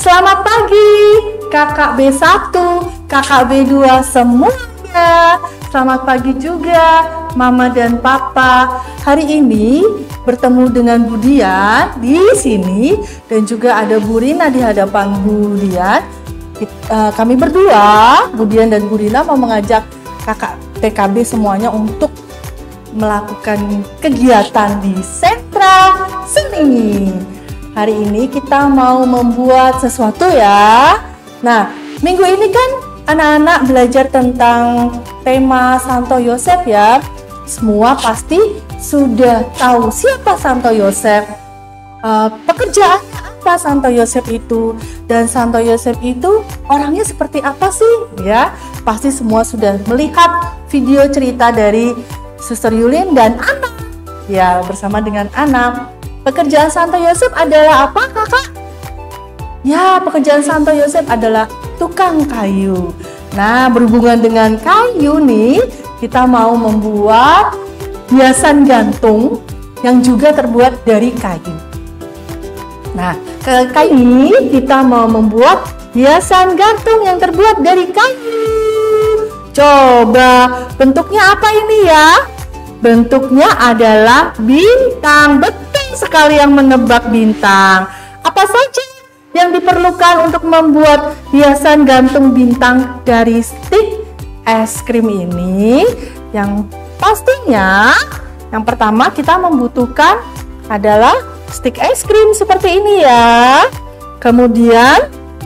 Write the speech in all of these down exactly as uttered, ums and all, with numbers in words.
Selamat pagi kakak B satu, kakak B dua semuanya. Selamat pagi juga Mama dan Papa. Hari ini bertemu dengan Bu Dian di sini dan juga ada Bu Rina di hadapan Bu Dian. Kami berdua, Bu Dian dan Bu Rina, mau mengajak kakak T K B semuanya untuk melakukan kegiatan di sentra seni. Hari ini kita mau membuat sesuatu ya. Nah, minggu ini kan anak-anak belajar tentang tema Santo Yosef ya. Semua pasti sudah tahu siapa Santo Yosef, uh, pekerjaannya apa Santo Yosef itu, dan Santo Yosef itu orangnya seperti apa sih ya. Pasti semua sudah melihat video cerita dari Suster Yulin dan anak ya, bersama dengan anak. Pekerjaan Santo Yosef adalah apa kakak? Ya, pekerjaan Santo Yosef adalah tukang kayu. Nah, berhubungan dengan kayu nih, kita mau membuat hiasan gantung yang juga terbuat dari kayu. Nah, kali ini kita mau membuat hiasan gantung yang terbuat dari kayu. Coba, bentuknya apa ini ya? Bentuknya adalah bintang. Betul sekali, yang menebak bintang. Apa saja yang diperlukan untuk membuat hiasan gantung bintang dari stik es krim ini? Yang pastinya yang pertama kita membutuhkan adalah stik es krim seperti ini ya. Kemudian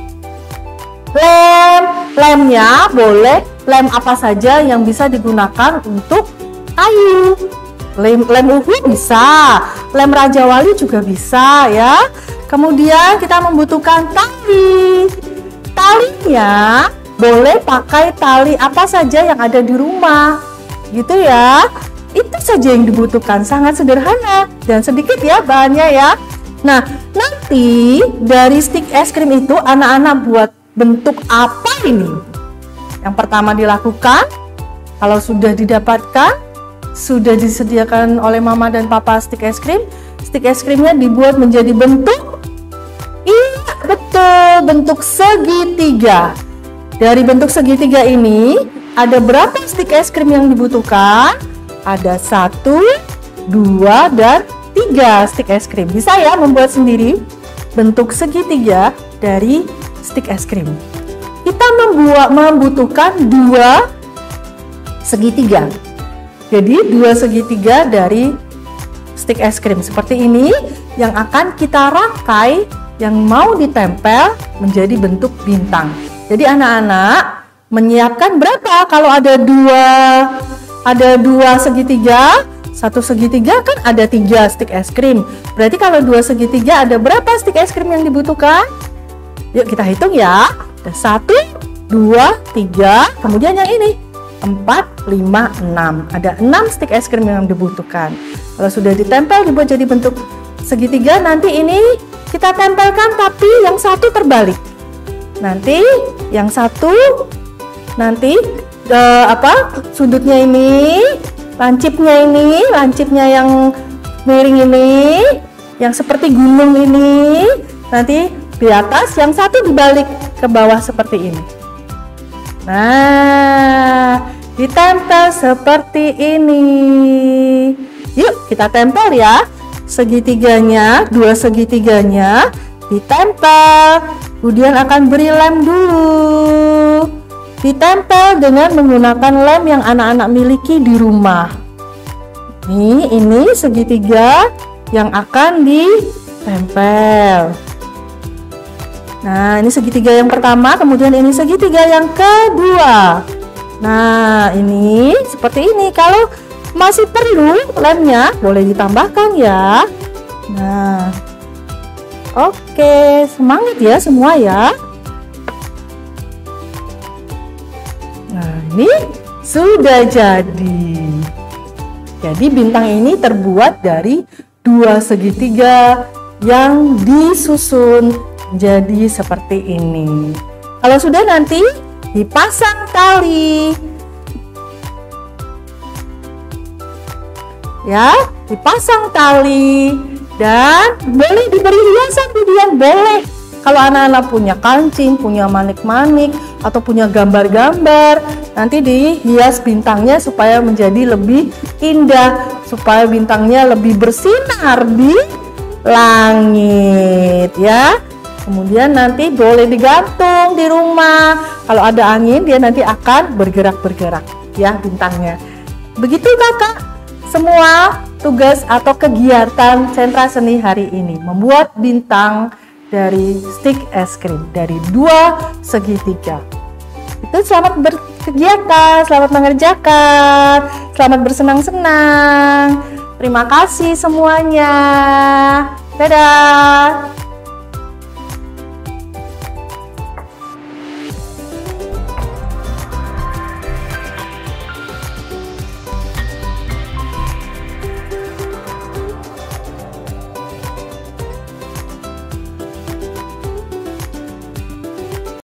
lem, lemnya boleh lem apa saja yang bisa digunakan untuk kayu. Lem, lem uhu bisa, lem Raja Wali juga bisa ya. Kemudian kita membutuhkan tali. Talinya boleh pakai tali apa saja yang ada di rumah, gitu ya. Itu saja yang dibutuhkan, sangat sederhana dan sedikit ya bahannya ya. Nah, nanti dari stik es krim itu anak-anak buat bentuk apa ini? Yang pertama dilakukan, kalau sudah didapatkan, sudah disediakan oleh Mama dan Papa stik es krim, stik es krimnya dibuat menjadi bentuk, iya betul, bentuk segitiga. Dari bentuk segitiga ini ada berapa stik es krim yang dibutuhkan? Ada satu, dua, dan tiga stik es krim. Bisa ya membuat sendiri bentuk segitiga dari stik es krim. Kita membuat membutuhkan dua segitiga. Jadi dua segitiga dari stik es krim seperti ini yang akan kita rangkai, yang mau ditempel menjadi bentuk bintang. Jadi anak-anak menyiapkan berapa? Kalau ada dua ada dua segitiga, satu segitiga kan ada tiga stik es krim. Berarti kalau dua segitiga ada berapa stik es krim yang dibutuhkan? Yuk kita hitung ya. Ada satu, dua, tiga, kemudian yang ini empat, lima, enam. Ada enam stik es krim yang dibutuhkan. Kalau sudah ditempel dibuat jadi bentuk segitiga, nanti ini kita tempelkan tapi yang satu terbalik. Nanti yang satu nanti uh, apa? Sudutnya ini, lancipnya ini, lancipnya yang miring ini, yang seperti gunung ini, nanti di atas, yang satu dibalik ke bawah seperti ini. Nah, ditempel seperti ini. Yuk kita tempel ya. Segitiganya, dua segitiganya ditempel. Kemudian akan beri lem dulu. Ditempel dengan menggunakan lem yang anak-anak miliki di rumah. Nih, ini segitiga yang akan ditempel. Nah, ini segitiga yang pertama, kemudian ini segitiga yang kedua. Nah, ini seperti ini. Kalau masih perlu lemnya, boleh ditambahkan ya. Nah, oke, semangat ya semua ya. Nah, ini sudah jadi. Jadi bintang ini terbuat dari dua segitiga yang disusun jadi seperti ini. Kalau sudah, nanti dipasang tali. Ya, dipasang tali dan boleh diberi hiasan, kemudian boleh Kalau anak-anak punya kancing, punya manik-manik, atau punya gambar-gambar, nanti dihias bintangnya supaya menjadi lebih indah, supaya bintangnya lebih bersinar di langit ya. Kemudian nanti boleh digantung di rumah. Kalau ada angin, dia nanti akan bergerak-bergerak ya bintangnya. Begitu kakak, semua tugas atau kegiatan sentra seni hari ini membuat bintang dari stik es krim dari dua segitiga. Itu selamat berkegiatan, selamat mengerjakan, selamat bersenang-senang. Terima kasih semuanya. Dadah.